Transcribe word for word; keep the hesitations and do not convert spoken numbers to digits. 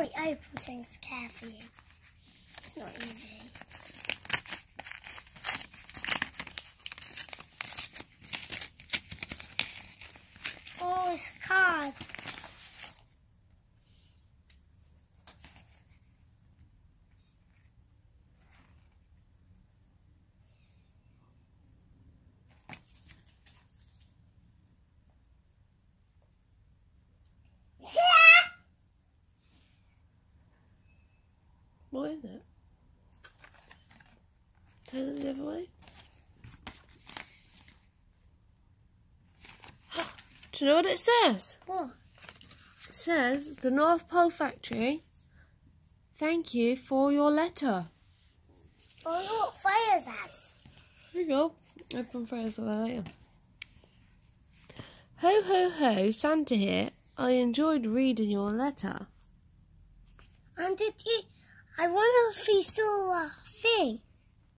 really open things carefully. It's not easy. Oh, it's a card. What is it? Turn it the other way. Do you know what it says? What? It says, the North Pole Factory, thank you for your letter. I wonder what Freya's at. Here you go. Open Freya's letter later. Ho, ho, ho, Santa here. I enjoyed reading your letter. And did you... I wonder if he saw a thing.